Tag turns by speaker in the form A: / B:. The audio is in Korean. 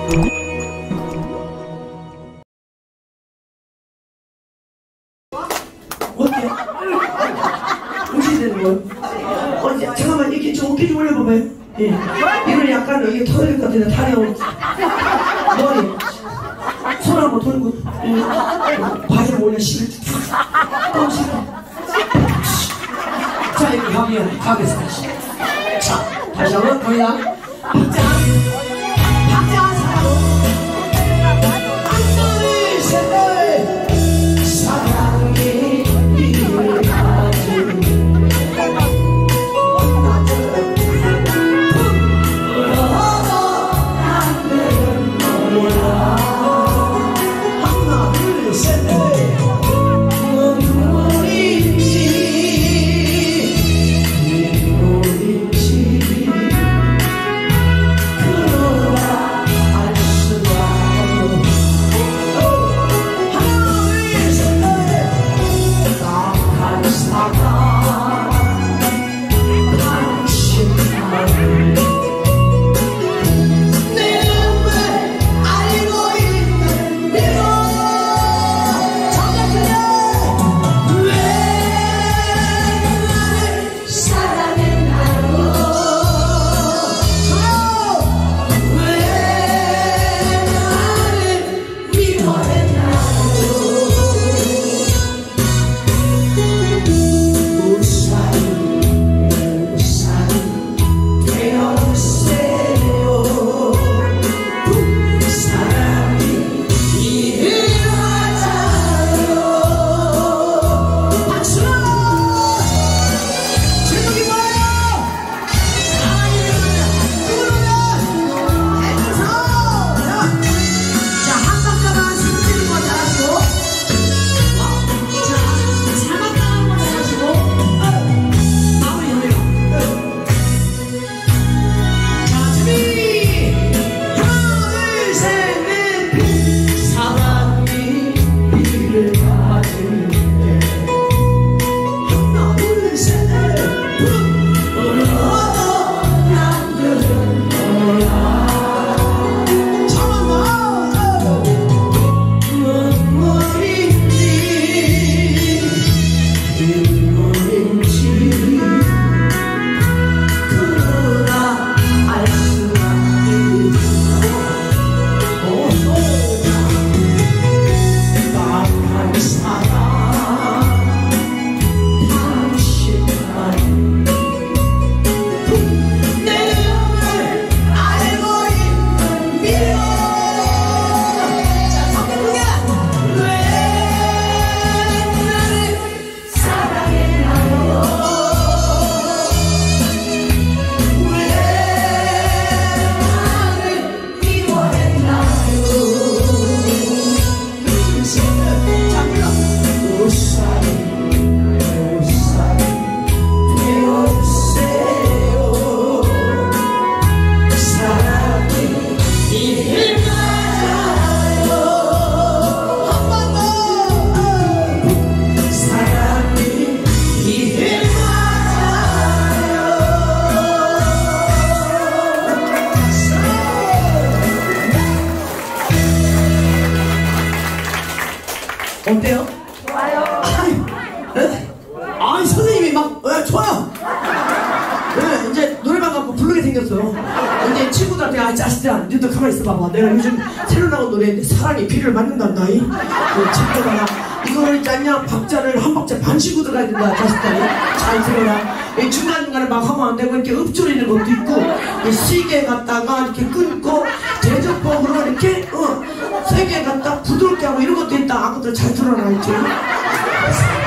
A: 어때? 어떻게 되는 거예요? 잠깐만 이렇게 좀 어깨 좀 올려봐봐요. 예. 이걸 약간 이게 터질 것 같은데 다리 머리 손 한번 돌고 바지를 올려 실을 또 실어. 자 이렇게 가겠습니다. 자 다시 한번 거기다 박자 사랑으로 안녕히 세대 사랑이 이를 가진 어때요? 좋아요. 아니 선생님이 막 좋아요. 네, 이제 노래방 가고 부르게 생겼어요. 이제 친구들한테 자식들아 너희들 가만히 있어봐봐. 내가 요즘 새로 나온 노래인데 사랑이 비를 맞는단다. 친구들아 이거를 있잖냐 박자를 한 박자 반 쉬고 들어가야 된다. 자식들이 잘 들어라. 중간중간에 막 하면 안 되고 이렇게 읊조리는 것도 있고 시계 갖다가 이렇게 끊고 대접법으로 이렇게 세게 갖다 부드럽게 하고 이런 것도 있다. 아무튼 잘 들어라. 이제